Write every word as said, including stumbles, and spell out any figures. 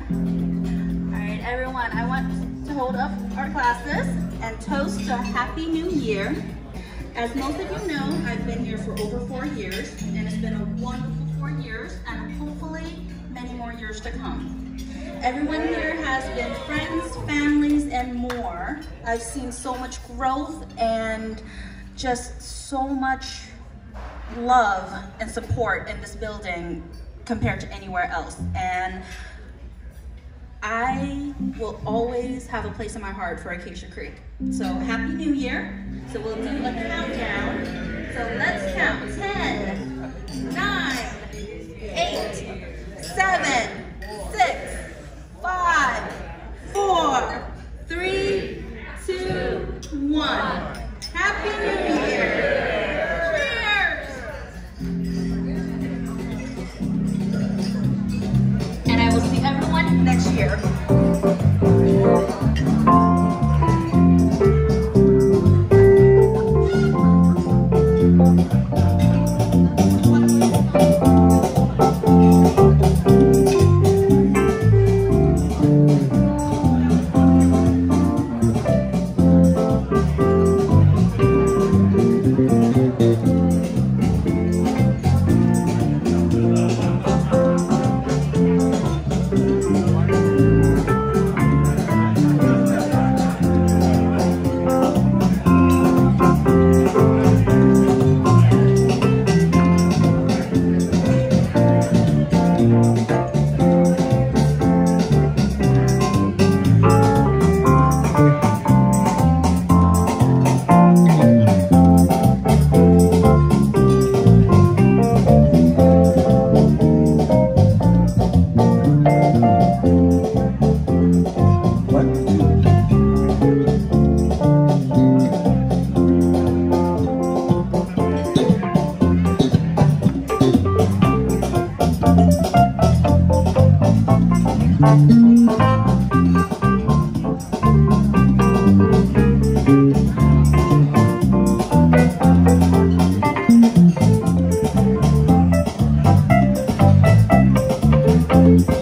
All right, everyone, I want to hold up our glasses and toast to a Happy New Year. As most of you know, I've been here for over four years, and it's been a wonderful four years, and hopefully many more years to come. Everyone here has been friends, families, and more. I've seen so much growth and just so much love and support in this building compared to anywhere else. And I will always have a place in my heart for Acacia Creek. So Happy New Year. So we'll do a countdown. So let's count. ten, nine, eight, seven, six, five, four, three, two, one. Happy New Year. Cheers. And I will see everyone next year. Thank you.